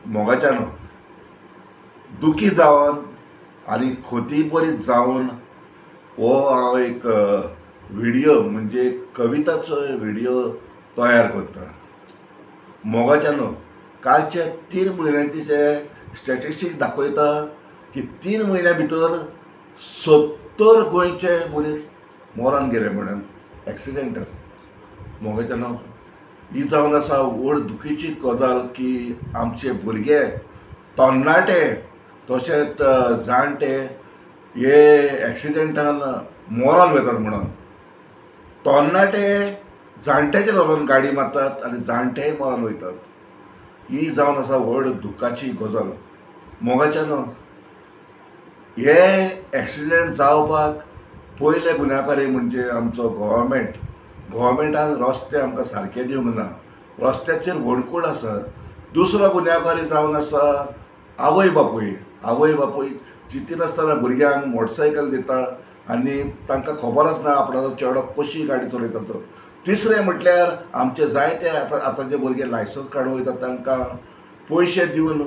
मोगाच्यान दुखी जावन आनी खोती बरी जावन हो हांव एक व्हिडिओ म्हणजे कविताचो व्हिडिओ तयार करता। मोगाच्यान कालचे 3 म्हयन्यांचे जे स्टॅटिस्टिक्स दाखयता की 3 म्हयन्या भितर 70 गोंयचे मनीस मरण गेले म्हणून एक्सिडेंटान। मोगाच्यान ही जावन आसा व्हड दुखीची गजाल की आमचे भुरगे तरणाटे तशेंच जाणटे हे एक्सिडेंटान मरण वेतात म्हणून। तरणाटे जाणट्याचेर व्हरून गाडी मारतात आनी जाणटेय मरण वयतात। ही जावन आसा व्हड दुखाची गजाल। मोगाच्यान हे एक्सिडेंट जावपाक पयले गुन्यांवकारी म्हणजे आमचो गव्हर्मेंटान रस्ते आमकां सारके दिवंक ना, रस्त्याचेर वणकूड आसा। दुसरो गुन्यांवकारी जावन आसा आवय बापूय चिंतिनासतना भुरग्यांक मोटरसायकल दिता आनी तांकां खबरच ना आपणाचो चेडो कशी गाडी चलयता तो। तिसरें म्हटल्यार आमचे जायते आतांचे भुरगे लायसन्स काडून वयतात, तांकां पयशे दिवन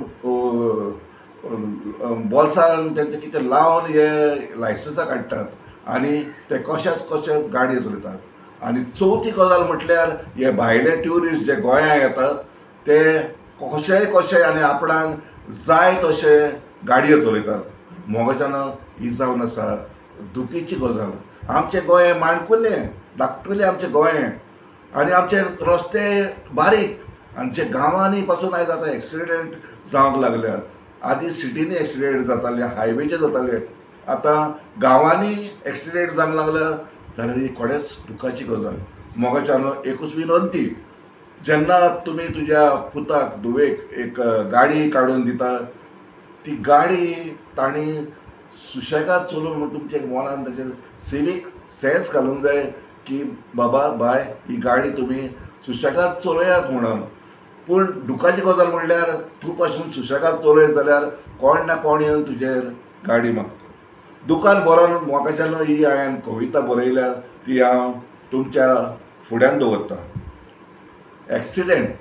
बोल्सान तेंचे कितें लावन हे लायसन्सां काडटात आनी ते कशेच गाडी चलयतात। आनी चवथी गजाल म्हटल्यार हे भायले ट्युरिस्ट जे गोंयांत येतात ते कशेय आनी आपणाक जाय तशे गाडयो चलयतात। मोगाच्यान ही जावन आसा दुखीची गजाल। आमचे गोंय माणकुलें धाकटुलें आमचें गोंय आनी आमचे रस्ते बारीक। आमचे गांवांनी पासून आयज आतां एक्सिडेंट जावंक लागल्यात। आदीं सिटीनी एक्सिडेंट जाताले, हायवेचेर जाताले, आतां गांवांनी एक्सिडेंट जावंक लागल्या जाल्यार ही खरेंच दुखाची गजाल। मोगाच्यान एकूच विनंती, जेन्ना तुमी तुज्या पुताक धुवेक एक गाडी काडून दिता, ती गाडी ताणी सुशेगाद चलोवन म्हूण तुमच्या मनान ताचेर सिवीक सेन्स घालूंक जाय की बाबा बाय ही गाडी तुमी सुशेगाद चलयात म्हणून। पूण दुखाची गजाल म्हणल्यार तूं पासून सुशेगाद चलयत जाल्यार कोण ना कोण येवन तुजेर गाडी मागता। दुखान बरोवन मोगाच्यान ही हांवें कविता बरयल्या ती हांव तुमच्या फुड्यान दवरतां। एक्सिडेंट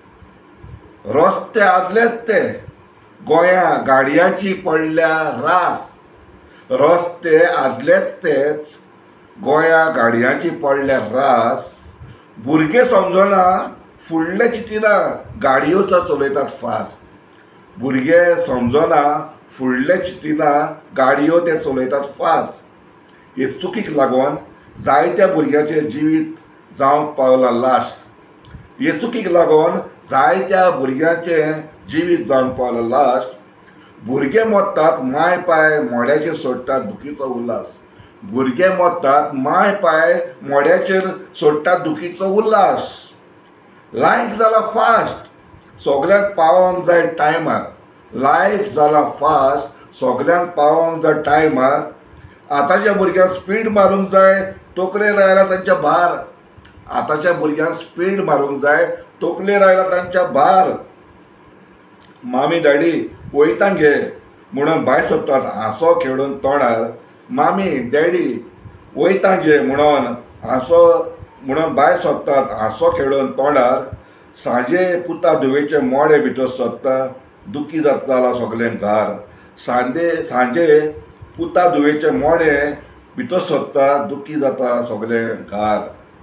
रस्ते आदलेच ते गोंया गाडयांची पडल्या रास। रस्ते आदलेच तेच गोंया गाडयांची पडल्या रास। भुरगे समजना फुडले चिंतिना गाडयोचो चलयतात फास्ट। भुरगे समजना फुडले चिंतिना गाडयो ते चलयतात फास्ट। हे चुकीक लागून जायत्या भुरग्याचें जिवीत जावंक पावलां लास्ट। हे चुकीक लागून जायत्या भुरग्यांचें जिवीत जावंक पावलां लास्ट। भुरगे मरतात माय पाय मोड्याचेर सोडटात दुखीचो उल्हास। भुरगे मरतात माय पाय मोड्याचेर सोडटात दुखीचो उल्हास। लायफ जाला फास्ट सगल्यांक पावोंक जाय टायमार। लायफ जाला फास्ट सगल्यांक पावोंक जाय टायमार। आतांच्या भुरग्यांक स्पीड मारूंक जाय तकलेर आयला तांच्या भार। आतांच्या भुरग्यांक स्पीड मारूंक जाय तकलेर आयला तांच्या भार। मामी डॅडी वयता गे म्हणून भायर सरतात हांसो खेळून तोंडार। मामी डॅडी वयता गे म्हणून भायर सरतात हांसो खेळून तोंडार। सांजे पुता धुवेचे मोडे भितर सरता दुखी जाता सगळें घार। सांजे पुता धुवेचे मोडे भितर सरता दुखी जाता सगळें घार।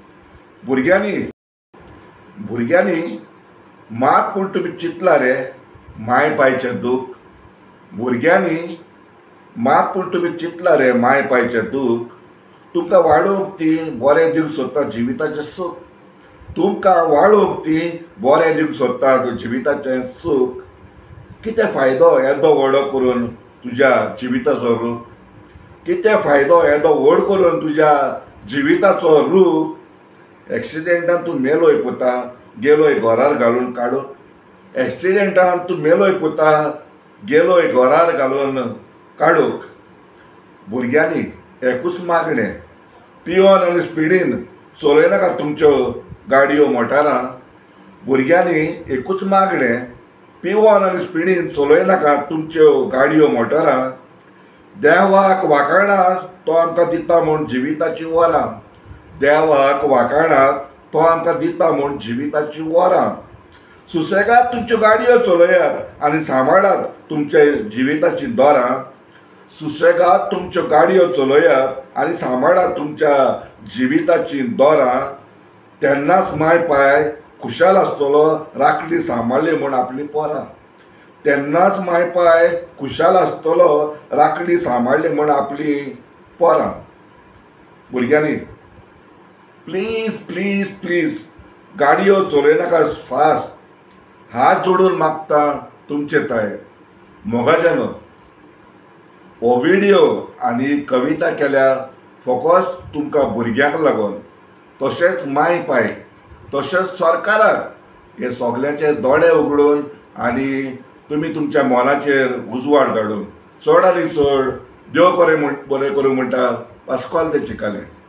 भुरग्यांनी मात पूण तुमी चिंतला रे माय पायचें दूख। भुरग्यांनी मात पूण तुमी चिंतला रे माय पायचें दूख। तुमकां वाडोवंक ती बरें दिवंक सोदता जिविताचें सूख। तुमकां वाडोवंक ती बरें दिवंक सोदतात जिविताचें सूख। कितें फायदो येदो व्हडो करून तुज्या जिविताचो रूख। कितें फायदो येदो व्हड करून तुज्या जिविताचो रूख। एक्सिडेंटान तूं मेलोय पुता गेलोय घरार घालून काडूक। एक्सिडेंटान तूं मेलोय पुता गेलोय घरार घालून काडूक। भुरग्यांनी एकूच मागणें, पियोन आनी स्पिडीन चलयनाका तुमच्यो गाडयो मोटारां। भुरग्यांनी एकूच मागणें, पिवोन आनी स्पिडीन चलयनाका तुमच्यो गाडयो मोटारां। देवाक वाखाणां तो आमकां दिता म्हूण जिविताची वरां। देवाक वाखाणां तो आमकां दिता म्हूण जिविताची वरां। सुसेगाद तुमच्यो गाडयो चलयात आनी सांबाळात तुमच्या जिविताची दोरां. सुसेगाद तुमच्यो गाडयो चलयात आनी सांबाळात तुमच्या जिविताची दोरां. तेन्नाच माय पाय खुशाल आसतलो राखली सांबाळ्ळी म्हूण आपली पोरां. तेन्नाच माय पाय खुशाल आसतलो राखली सांबाळ्ळी म्हूण आपली पोरां. भुरग्यांनी प्लीज प्लीज प्लीज गाडयो चलयनाका फास्ट. हात जोडून मागता तुमचे ताय. मोगाच्यान हो व्हिडिओ आनी कविता केल्या फकत तुमकां भुरग्यांक लागून, तशेंच माय पाय तशेंच सरकाराक हे सगळ्याचे दोळे उगडून आनी तुमी तुमच्या मनाचेर उजवाड घालून चड आनी चड देव बरें करूं म्हणटा पास्कोल दे चिकाले.